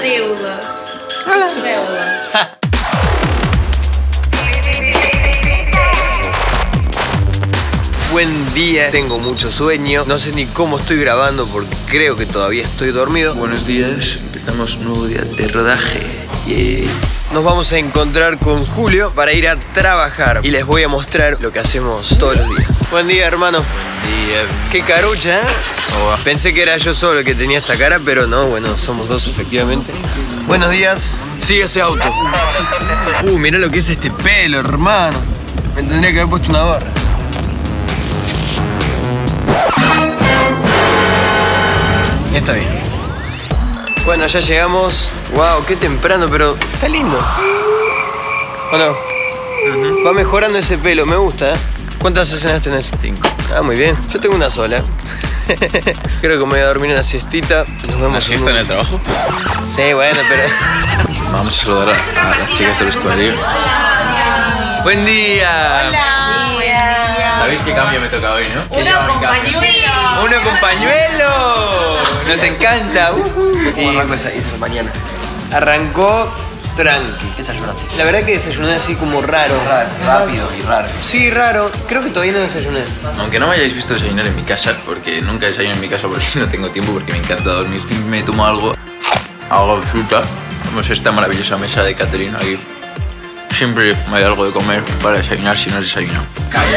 Areola. Hola. Areola. Buen día, tengo mucho sueño. No sé ni cómo estoy grabando porque creo que todavía estoy dormido. Buenos días, empezamos un nuevo día de rodaje. Nos vamos a encontrar con Julio para ir a trabajar y les voy a mostrar lo que hacemos todos los días. Buen día, hermano. Buen día. Qué carucha, ¿eh? Oh. Pensé que era yo solo el que tenía esta cara, pero no, bueno, somos dos efectivamente. Buenos días. Sigue ese auto. Mirá lo que es este pelo, hermano. Me tendría que haber puesto una gorra. Está bien. Bueno, ya llegamos. Wow, qué temprano, pero está lindo. ¿O no? Va mejorando ese pelo, me gusta, ¿eh? ¿Cuántas escenas tenés? 5. Ah, muy bien. Yo tengo una sola. Creo que me voy a dormir una siestita. Nos vemos. ¿La siesta en el trabajo? Sí, bueno, pero... Vamos a saludar a las chicas del vestuario. ¡Buen día! Hola. ¿Sabéis qué cambio me toca hoy, no? Una compañuela. ¡Uno con pañuelo! ¡Nos encanta! ¿Cómo arranco esa mañana? Arrancó tranqui. Desayunaste. La verdad que desayuné así como raro. Rápido y raro. Sí, raro. Creo que todavía no desayuné. Aunque no me hayáis visto desayunar en mi casa, porque nunca desayuno en mi casa porque no tengo tiempo, porque me encanta dormir. Me tomo algo fruta. Vemos esta maravillosa mesa de catering aquí. Siempre me hay algo de comer para desayunar si no desayuno.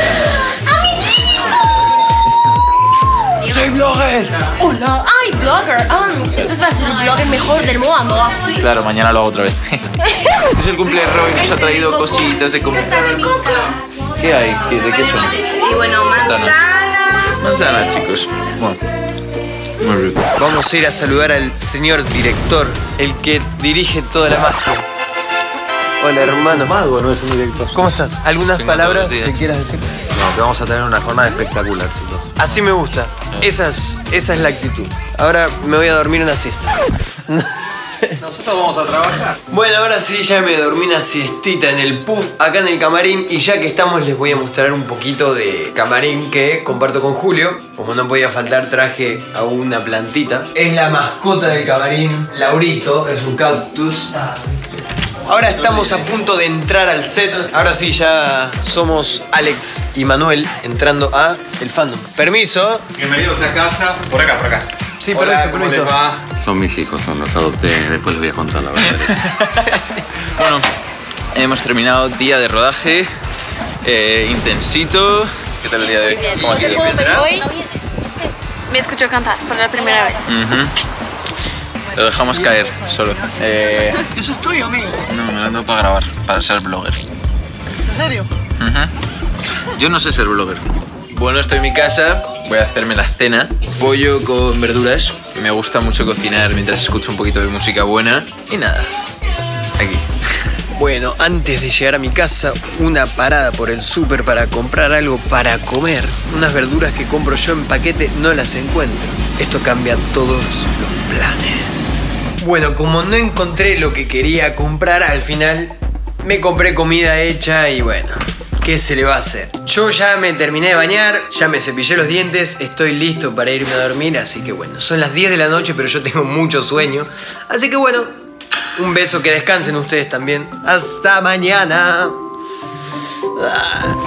¡Soy blogger! Hola. Ay, blogger. Después vas a ser el blogger mejor del mundo. Claro, mañana lo hago otra vez. Es el cumple de Roy, nos ha traído cositas de comer. ¿Qué hay? ¿De qué son? Y bueno, manzanas. Manzanas, chicos. Bueno, muy rico. Vamos a ir a saludar al señor director, el que dirige toda la magia. Hola, hermano. Mago no es un director. ¿Cómo estás? ¿Algunas Tengo palabras todos los días. que quieras decir? No, que vamos a tener una jornada espectacular, chicos. Así me gusta. Esa es la actitud. Ahora me voy a dormir una siesta. Nosotros vamos a trabajar. Bueno, ahora sí ya me dormí una siestita en el puff, acá en el camarín. Y ya que estamos les voy a mostrar un poquito de camarín que comparto con Julio. Como no podía faltar, traje a una plantita. Es la mascota del camarín, Laurito, es un cactus. Ahora estamos a punto de entrar al set. Ahora sí, ya somos Alex y Manuel entrando a el fandom. Permiso. Bienvenidos a casa. Por acá, por acá. Sí, Hola, permiso, ¿cómo permiso. les va? Son mis hijos, los adopté. Después les voy a contar la verdad. Bueno, hemos terminado día de rodaje. Intensito. ¿Qué tal el día de hoy? ¿Cómo ha sido? Hoy me escuchó cantar por la primera vez. Lo dejamos caer solo. Eso es tuyo, amigo. No, me lo ando para grabar, para ser blogger. ¿En serio? Yo no sé ser blogger. Bueno, estoy en mi casa, voy a hacerme la cena. Pollo con verduras. Me gusta mucho cocinar mientras escucho un poquito de música buena. Y nada, aquí. Bueno, antes de llegar a mi casa, una parada por el súper para comprar algo para comer. Unas verduras que compro yo en paquete no las encuentro. Esto cambia todos los planes. Bueno, como no encontré lo que quería comprar, al final me compré comida hecha y bueno, ¿qué se le va a hacer? Yo ya me terminé de bañar, ya me cepillé los dientes, estoy listo para irme a dormir, así que bueno, son las 10 de la noche, pero yo tengo mucho sueño. Así que bueno, un beso, que descansen ustedes también. Hasta mañana.